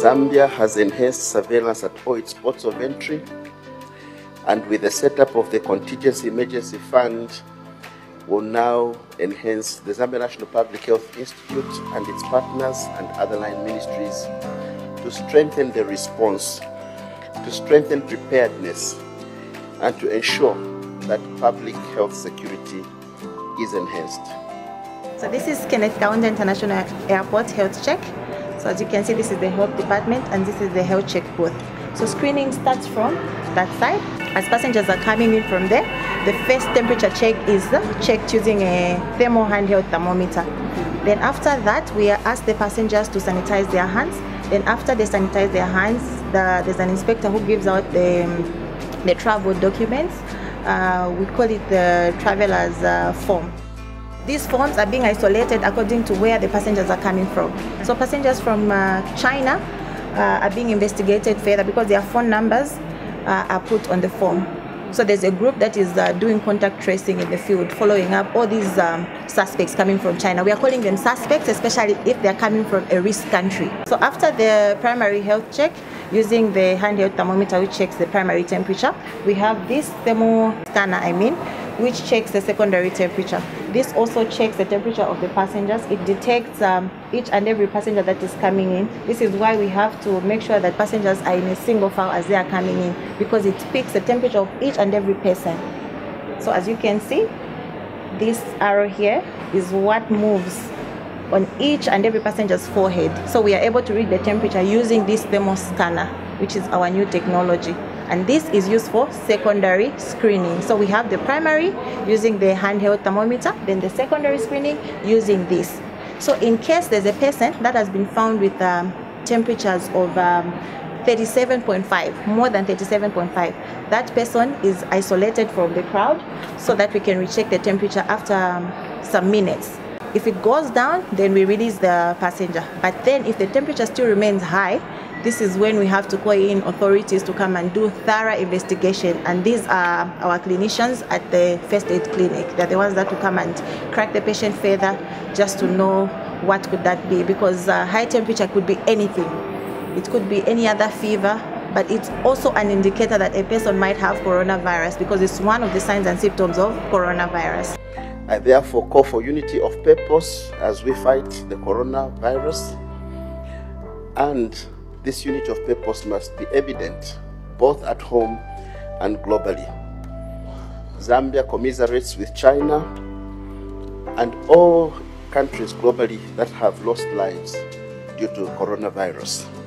Zambia has enhanced surveillance at all its ports of entry, and with the setup of the Contingency Emergency Fund, will now enhance the Zambia National Public Health Institute and its partners and other line ministries to strengthen the response, to strengthen preparedness, and to ensure that public health security is enhanced. So this is Kenneth Kaunda International Airport Health Check. So as you can see, this is the health department and this is the health check booth. So screening starts from that side. As passengers are coming in from there, the first temperature check is checked using a thermal handheld thermometer. Then after that, we ask the passengers to sanitize their hands. Then after they sanitize their hands, there's an inspector who gives out the travel documents. We call it the traveler's form. These forms are being isolated according to where the passengers are coming from. So passengers from China are being investigated further because their phone numbers are put on the form. So there's a group that is doing contact tracing in the field, following up all these suspects coming from China. We are calling them suspects, especially if they're coming from a risk country. So after the primary health check, using the handheld thermometer which checks the primary temperature, we have this thermal scanner, which checks the secondary temperature. This also checks the temperature of the passengers. It detects each and every passenger that is coming in. This is why we have to make sure that passengers are in a single file as they are coming in, because it picks the temperature of each and every person. So as you can see, this arrow here is what moves on each and every passenger's forehead. So we are able to read the temperature using this thermal scanner, which is our new technology. And this is used for secondary screening. So we have the primary using the handheld thermometer, then the secondary screening using this. So in case there's a person that has been found with temperatures of 37.5, more than 37.5, that person is isolated from the crowd so that we can recheck the temperature after some minutes. If it goes down, then we release the passenger. But then if the temperature still remains high, this is when we have to call in authorities to come and do thorough investigation. And these are our clinicians at the first aid clinic. They're the ones that will come and crack the patient further just to know what could that be. Because high temperature could be anything. It could be any other fever, but it's also an indicator that a person might have coronavirus, because it's one of the signs and symptoms of coronavirus. I therefore call for unity of purpose as we fight the coronavirus, and this unity of purpose must be evident both at home and globally. Zambia commiserates with China and all countries globally that have lost lives due to coronavirus.